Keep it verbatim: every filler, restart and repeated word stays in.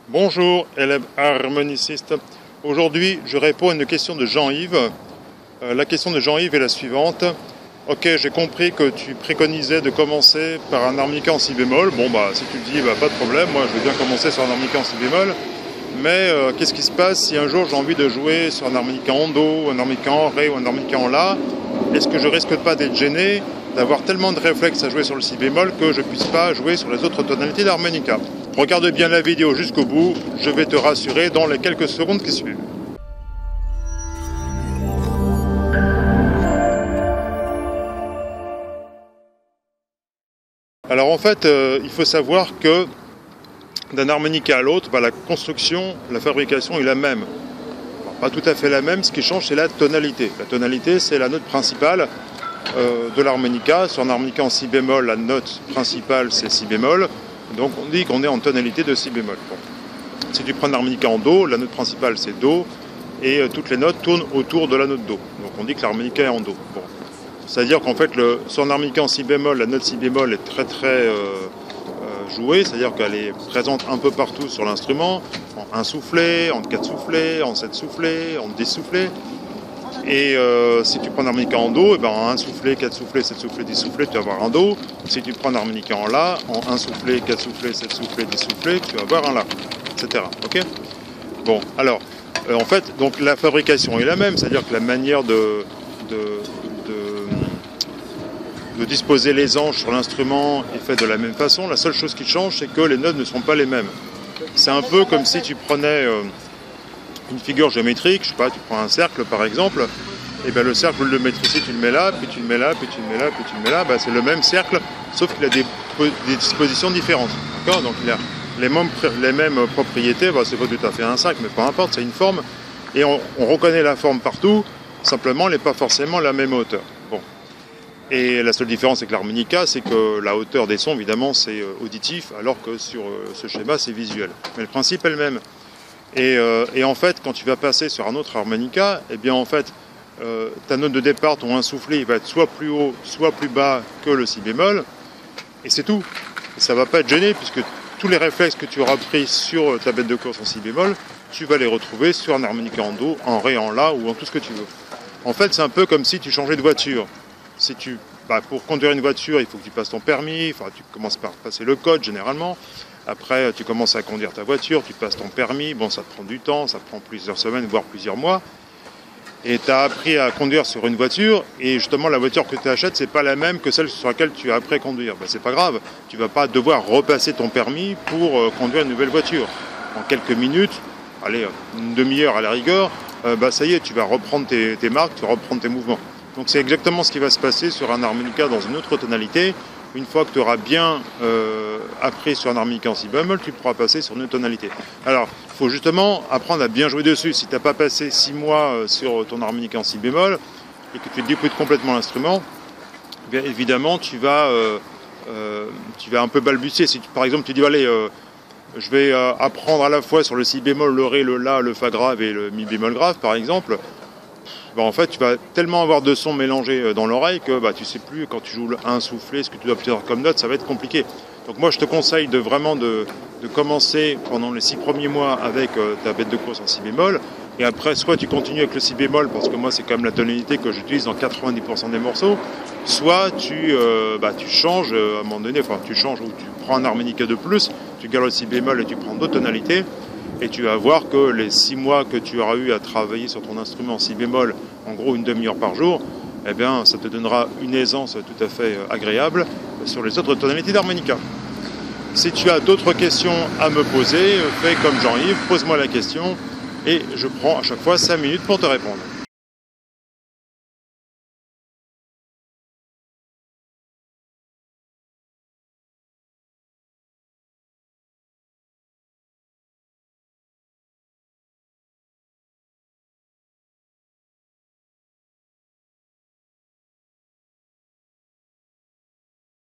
Bonjour élèves harmonicistes. Aujourd'hui je réponds à une question de Jean-Yves. Euh, la question de Jean-Yves est la suivante. Ok, j'ai compris que tu préconisais de commencer par un harmonica en si bémol. Bon bah si tu le dis, bah, pas de problème, moi je veux bien commencer sur un harmonica en si bémol. Mais euh, qu'est-ce qui se passe si un jour j'ai envie de jouer sur un harmonica en do, un harmonica en ré ou un harmonica en la? Est-ce que je risque pas d'être gêné, d'avoir tellement de réflexes à jouer sur le si bémol que je puisse pas jouer sur les autres tonalités d'harmonica? Regarde bien la vidéo jusqu'au bout, je vais te rassurer dans les quelques secondes qui suivent. Alors en fait, euh, il faut savoir que d'un harmonica à l'autre, bah, la construction, la fabrication est la même. Alors, pas tout à fait la même, ce qui change c'est la tonalité. La tonalité c'est la note principale euh, de l'harmonica. Sur un harmonica en si bémol, la note principale c'est si bémol. Donc on dit qu'on est en tonalité de si bémol. Bon. Si tu prends un harmonica en do, la note principale c'est do, et euh, toutes les notes tournent autour de la note do. Donc on dit que l'harmonica est en do. Bon. C'est-à-dire qu'en fait, le, sur un harmonica en si bémol, la note si bémol est très très euh, euh, jouée, c'est-à-dire qu'elle est présente un peu partout sur l'instrument, en un soufflet, en quatre soufflets, en sept soufflets, en dix soufflets. Et euh, si tu prends un harmonica en do, et ben en un soufflet, quatre soufflets, sept soufflets, dix soufflets, tu vas avoir un do. Si tu prends un harmonica en la, en un soufflet, quatre soufflets, sept soufflets, dix soufflets, tu vas avoir un la, et cetera. Ok ? Bon, alors, euh, en fait, donc la fabrication est la même, c'est-à-dire que la manière de, de, de, de disposer les anges sur l'instrument est faite de la même façon. La seule chose qui change, c'est que les notes ne sont pas les mêmes. C'est un peu comme si tu prenais euh, une figure géométrique, je sais pas, tu prends un cercle par exemple, et bien le cercle, le mettre ici, tu le mets là, puis tu le mets là, puis tu le mets là, puis tu le mets là, ben, c'est le même cercle, sauf qu'il a des, des dispositions différentes. D'accord ? Donc il a les mêmes, les mêmes propriétés, ben, c'est pas tout à fait un cercle, mais peu importe, c'est une forme, et on, on reconnaît la forme partout, simplement elle n'est pas forcément la même hauteur. Bon. Et la seule différence avec l'harmonica, c'est que la hauteur des sons, évidemment, c'est auditif, alors que sur ce schéma, c'est visuel. Mais le principe est le même. Et, euh, et en fait, quand tu vas passer sur un autre harmonica, eh bien en fait, euh, ta note de départ, ton un soufflé, il va être soit plus haut, soit plus bas que le si bémol, et c'est tout. Et ça ne va pas être gêné, puisque tous les réflexes que tu auras pris sur ta bête de course en si bémol, tu vas les retrouver sur un harmonica en do, en ré, en la, ou en tout ce que tu veux. En fait, c'est un peu comme si tu changeais de voiture. Si tu, bah, pour conduire une voiture, il faut que tu passes ton permis, enfin, tu commences par passer le code généralement. Après, tu commences à conduire ta voiture, tu passes ton permis, bon, ça te prend du temps, ça te prend plusieurs semaines, voire plusieurs mois. Et tu as appris à conduire sur une voiture, et justement, la voiture que tu achètes, c'est pas la même que celle sur laquelle tu as appris à conduire. Ben, c'est pas grave, tu vas pas devoir repasser ton permis pour euh, conduire une nouvelle voiture. En quelques minutes, allez, une demi-heure à la rigueur, euh, bah, ça y est, tu vas reprendre tes, tes marques, tu vas reprendre tes mouvements. Donc c'est exactement ce qui va se passer sur un harmonica dans une autre tonalité. Une fois que tu auras bien euh, appris sur un harmonica en si bémol, tu pourras passer sur une autre tonalité. Alors, il faut justement apprendre à bien jouer dessus. Si tu n'as pas passé six mois sur ton harmonica en si bémol et que tu découvres complètement l'instrument, bien évidemment, tu vas, euh, euh, tu vas un peu balbutier. Si tu, par exemple, tu dis, allez, euh, je vais euh, apprendre à la fois sur le si bémol, le ré, le la, le fa grave et le mi bémol grave, par exemple, bah en fait, tu vas tellement avoir de sons mélangés dans l'oreille que bah, tu ne sais plus quand tu joues le un soufflé, ce que tu dois obtenir comme note, ça va être compliqué. Donc moi, je te conseille de vraiment de, de commencer pendant les six premiers mois avec euh, ta bête de course en si bémol, et après, soit tu continues avec le si bémol, parce que moi, c'est quand même la tonalité que j'utilise dans quatre-vingt-dix pour cent des morceaux, soit tu, euh, bah, tu changes euh, à un moment donné, enfin tu changes ou tu prends un harmonica de plus, tu gardes le si bémol et tu prends d'autres tonalités. Et tu vas voir que les six mois que tu auras eu à travailler sur ton instrument en si bémol, en gros une demi-heure par jour, eh bien, ça te donnera une aisance tout à fait agréable sur les autres tonalités d'harmonica. Si tu as d'autres questions à me poser, fais comme Jean-Yves, pose-moi la question et je prends à chaque fois cinq minutes pour te répondre.